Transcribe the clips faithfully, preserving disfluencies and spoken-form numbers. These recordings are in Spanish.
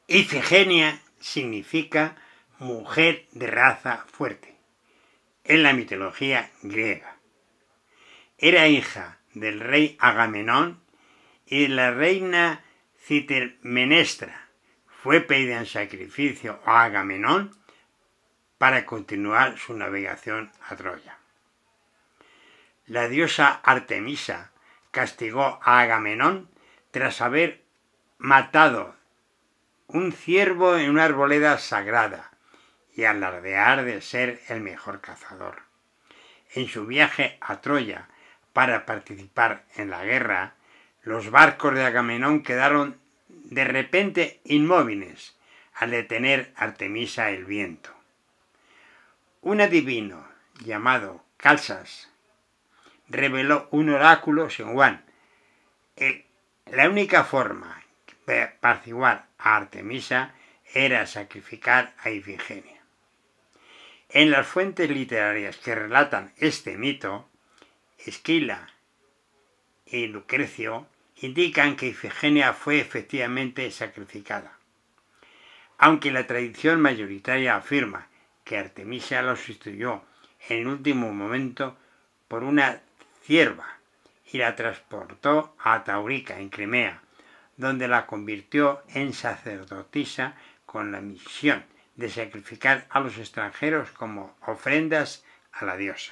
Ifigenia significa mujer de raza fuerte en la mitología griega. Era hija del rey Agamenón y de la reina Clitemnestra. Fue pedida en sacrificio a Agamenón para continuar su navegación a Troya. La diosa Artemisa castigó a Agamenón tras haber matado un ciervo en una arboleda sagrada y alardear de ser el mejor cazador. En su viaje a Troya para participar en la guerra, los barcos de Agamenón quedaron de repente inmóviles al detener Artemisa el viento. Un adivino llamado Calsas reveló un oráculo según Juan. El, la única forma de apaciguar a Artemisa era sacrificar a Ifigenia. En las fuentes literarias que relatan este mito, Esquila y Lucrecio indican que Ifigenia fue efectivamente sacrificada, aunque la tradición mayoritaria afirma que Artemisa lo sustituyó en el último momento por una cierva y la transportó a Taurica, en Crimea, donde la convirtió en sacerdotisa con la misión de sacrificar a los extranjeros como ofrendas a la diosa.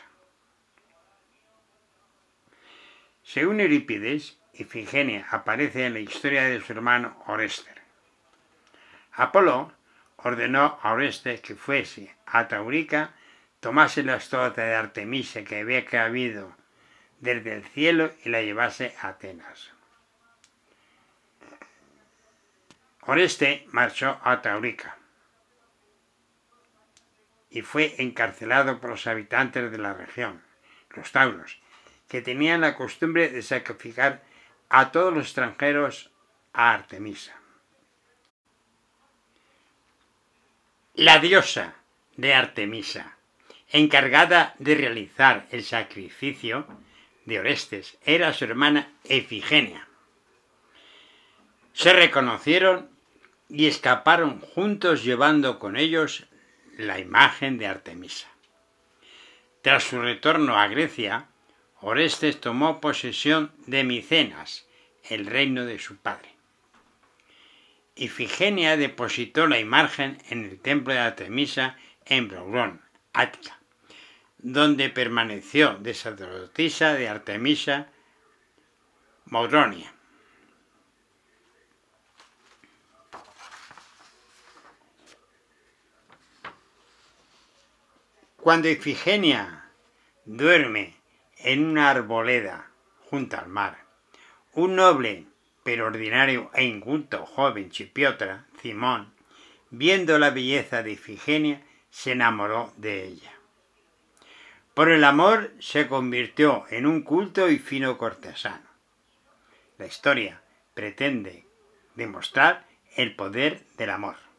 Según Eurípides, Ifigenia aparece en la historia de su hermano Oreste. Apolo ordenó a Oreste que fuese a Taurica, tomase la estatua de Artemisa que había caído desde el cielo y la llevase a Atenas. Oreste marchó a Taurica y fue encarcelado por los habitantes de la región, los tauros, que tenían la costumbre de sacrificar a todos los extranjeros a Artemisa. La diosa de Artemisa, encargada de realizar el sacrificio de Orestes, era su hermana Ifigenia. Se reconocieron y escaparon juntos llevando con ellos la imagen de Artemisa. Tras su retorno a Grecia, Orestes tomó posesión de Micenas, el reino de su padre. Ifigenia depositó la imagen en el templo de Artemisa en Braurón, Ática, donde permaneció de sacerdotisa de Artemisa Mauronia. Cuando Ifigenia duerme en una arboleda junto al mar, un noble pero ordinario e inculto joven chipiota, Cimón, viendo la belleza de Ifigenia, se enamoró de ella. Por el amor se convirtió en un culto y fino cortesano. La historia pretende demostrar el poder del amor.